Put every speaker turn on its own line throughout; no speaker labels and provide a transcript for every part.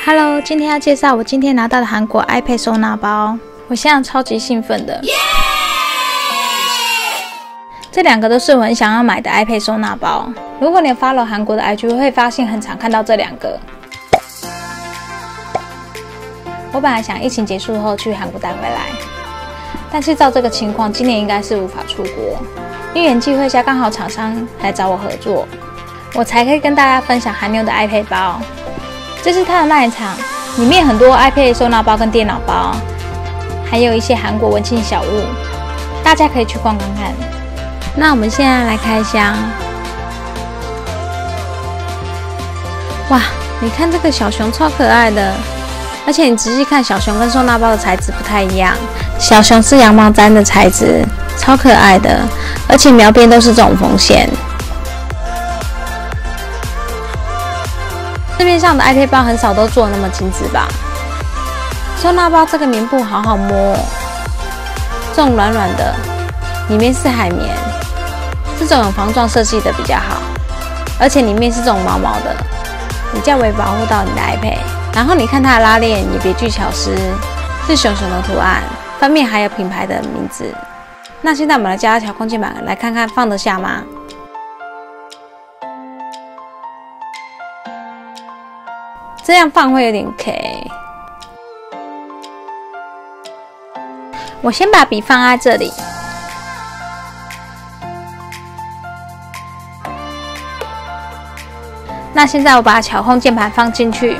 Hello， 今天要介绍我今天拿到的韩国 iPad 收纳包，我现在超级兴奋的。这两个都是我很想要买的 iPad 收纳包。如果你有 follow 韩国的 IG， 会发现很常看到这两个。我本来想疫情结束后去韩国带回来，但是照这个情况，今年应该是无法出国。因缘际会下，刚好厂商来找我合作，我才可以跟大家分享韩牛的 iPad 包。这是它的卖场，里面很多 iPad 收纳包跟电脑包，还有一些韩国文青小物，大家可以去逛逛看。那我们现在来开箱。哇，你看这个小熊超可爱的，而且你仔细看，小熊跟收纳包的材质不太一样。小熊是羊毛毡的材质，超可爱的，而且描边都是这种缝线。市面上的 iPad 包很少都做那么精致吧？收纳包这个棉布好好摸哦，这种软软的，里面是海绵，这种有防撞设计的比较好，而且里面是这种毛毛的，比较为保护到你的 iPad。然后你看它的拉链也别具巧思，是熊熊的图案，翻面还有品牌的名字。那现在我们来加调空间板，来看看放得下吗？这样放会有点 K。我先把笔放在这里，那现在我把巧控键盘放进去，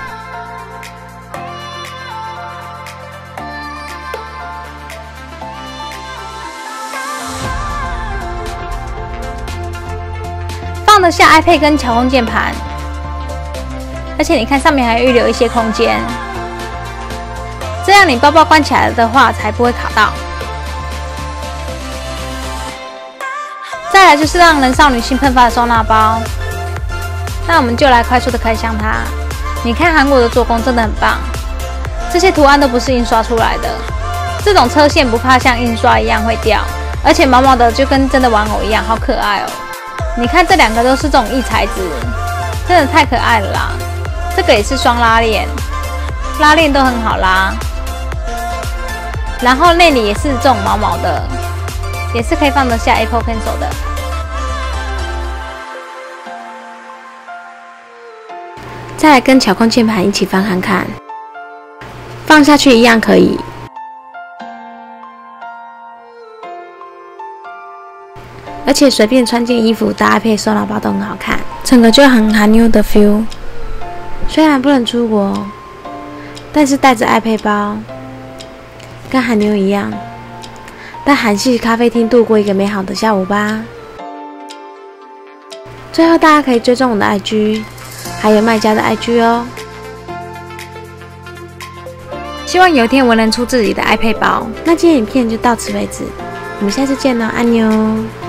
放得下 iPad 跟巧控键盘。而且你看上面还预留一些空间，这样你包包关起来的话才不会卡到。再来就是让人少女心喷发的收纳包，那我们就来快速的开箱它。你看韩国的做工真的很棒，这些图案都不是印刷出来的，这种车线不怕像印刷一样会掉，而且毛毛的就跟真的玩偶一样，好可爱哦。你看这两个都是这种异材质，真的太可爱了啦。这个也是双拉链，拉链都很好拉，然后内里也是这种毛毛的，也是可以放得下 Apple Pencil 的。再来跟巧控键盘一起翻看看，放下去一样可以。而且随便穿件衣服搭配收纳包都很好看，整个就很韩牛的 feel。虽然不能出国，但是带着 iPad 包，跟韩牛一样，在韩系咖啡厅度过一个美好的下午吧。最后，大家可以追踪我的 IG， 还有卖家的 IG 哦。希望有一天我能出自己的 iPad 包。那今天影片就到此为止，我们下次见喽，安妞。